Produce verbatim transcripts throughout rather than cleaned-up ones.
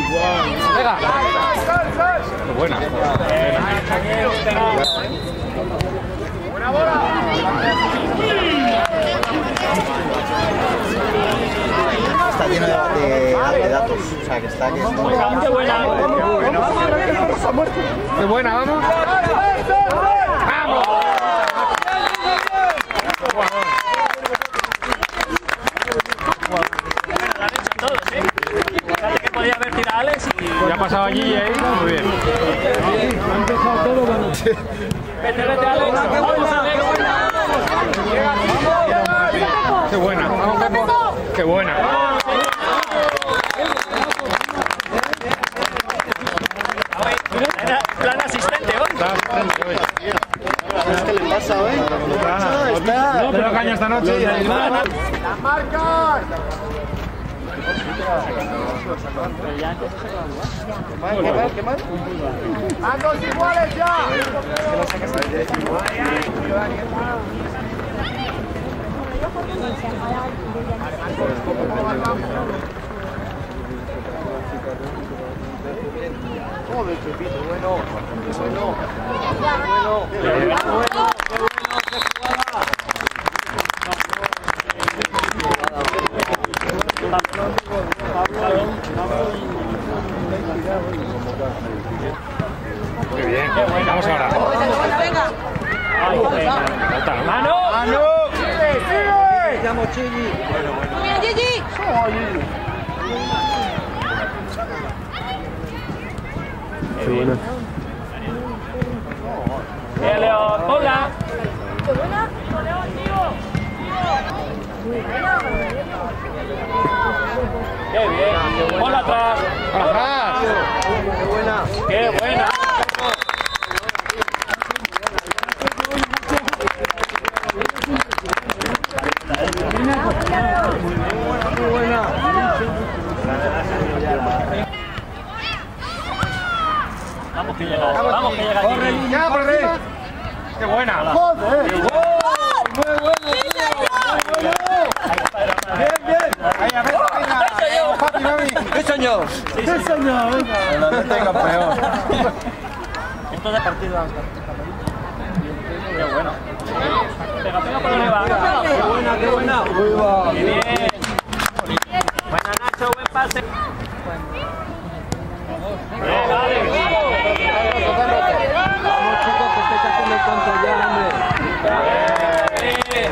Venga. Qué buena. Buena bola. Está lleno de, de, de datos, o sea que está que está. Qué buena. Qué buena, vamos. ¡Vamos! Lo han hecho todos, ¿eh? Fíjate que podía haber tirado a Alex y... Ya ha pasado allí y ahí, muy bien. Han dejado todo, bueno. Vete, vete, Alex. Vamos, Alex. Qué buena. Vamos, Pepo. Qué buena. Era plan asistente, ¿no? ¿Qué le pasa hoy? Está. No, pero caña esta noche. ¡Las marcas! ¿Qué mal? ¿Qué mal? ¡A dos iguales ya! Joder, Pepito, bueno. Bueno. Bueno. Qué bueno, qué bueno, qué jugada. Muy bien. Vamos ahora. Venga. ¡Mano! ¡Mano! ¡Sigue, sigue! Llamo Chigi. Muy bien, Gigi. Qué buena. ¡Bien, León! ¡Hola! ¡Qué buena! ¡Qué bien! ¡Hola atrás! ¡Atrás! Qué buena. ¡Qué buena! Muy buena. Vamos que llega, vamos que llega. Gigi. ¡Ya, por arriba! ¡Qué buena! Joder. Muy bueno. Bien, bien. Ahí, a ver, venga. Papi, mami. ¿Qué soñó? ¿Qué soñó? Venga. La mete campeón. Esto de partido. Qué bueno. Pega, pega por arriba. Qué buena, qué buena. Muy va. Qué bien. Buena, Nacho, buen pase. Bien, Alex. Vamos, chicos, que estáis haciendo el tonto ya, hombre. Bien.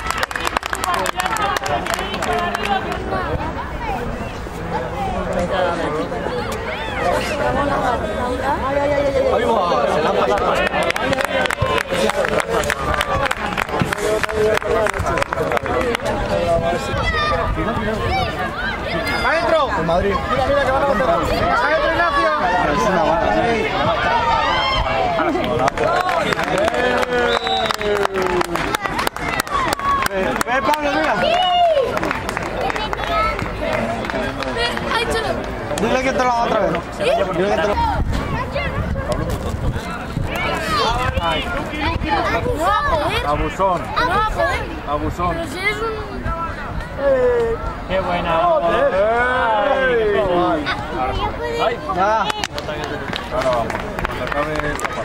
Ahí va, se la han pasado. ¡Adentro! En Madrid. Mira, mira, que van a hacer. ¡Adentro, Ignacio! Es una bala. ¡Ven, Pablo, mira! Dile que te lo haga otra vez. Dile que te lo... Abusón. Abusón. Pero si eres un... Qué buena. Ay, qué pena. Ay. Ya. Ahora vamos. Cuando acabe esta parte.